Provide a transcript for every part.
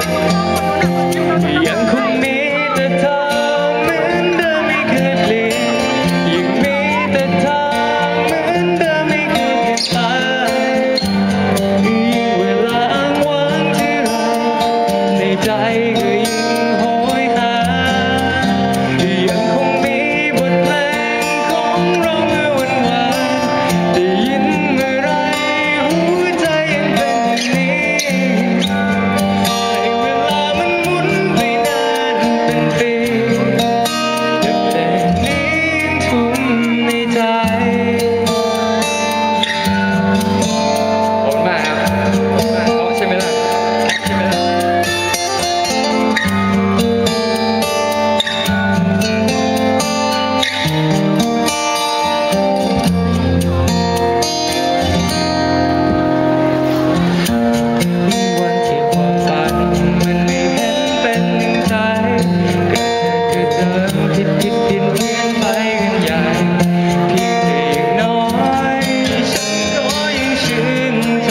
ยังคงมีแต่เธอเหมือนเดิมไม่เคยเปลี่ยนยังมีแต่เธอเหมือนเดิมไม่เคยเปลี่ยนไปยิ่งเวลาอ้างว้างที่ไรในใจก็ยิ่งโหยหายังคงมีบทเพลงของเราเมื่อวันวานได้ยินเมื่อไรหัวใจยังเป็นอย่างนี้ให้เวลามันหมุนไปนานเป็นปีแต่เพลงนี้ยังทุ่มในใจโหดมากครับเพราะใช่ไหมล่ะใช่ไหมล่ะวันที่ความฝันมันไม่เห็นเป็นใจก็เดินผิดเพี้ยนไปกันใหญ่เพียงแต่อย่างน้อยฉันก็ยังชื่นใจ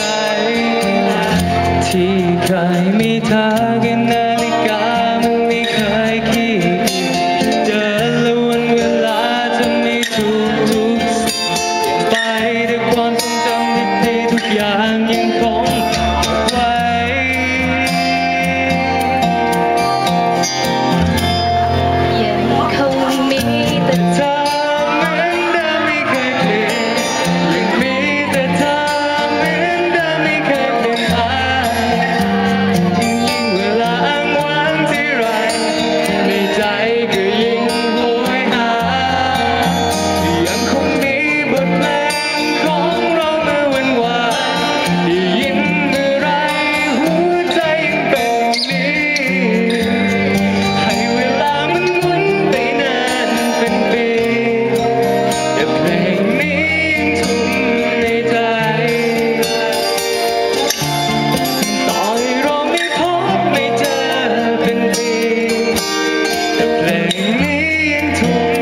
ที่เคยมีเธอกันนาฬิกามันไม่เคยขี้เดินและวันเวลาจะไม่ทุกสิ่งเปลี่ยนไปด้วยความทรงจำดีๆทุกอย่างยังคงไว้ยังคงมีแต่เธอเหมือนเดิมไม่เคยเปลี่ยนยังมีแต่เธอเหมือนเดิมไม่เคยเปลี่ยนไปยิ่งเวลาอ้างว้างที่ไรในใจก็ยิ่งโหยหายังคงมีบทเพลงของเราเมื่อวันวานได้ยินเมื่อไรหัวใจยังเป็นอย่างนี้ให้เวลามันหมุนไปนานเป็นปีแต่เพลงนี้ยังทุ่มในใจต่อให้เราไม่พบไม่เจอเป็นปีแต่เพลงนี้ยังทุ่ม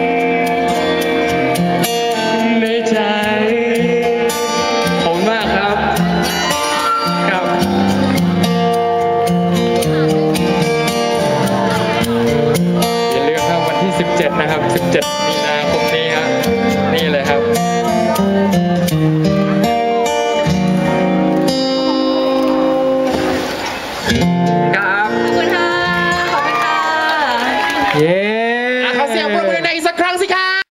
ในใจขอบคุณมากครับครับอย่าลืมครับวันที่ 17 นะครับ 17 มีนาคมนี้ครับนี่เลยครับครับขอบคุณค่ะ ขอบคุณค่ะเย้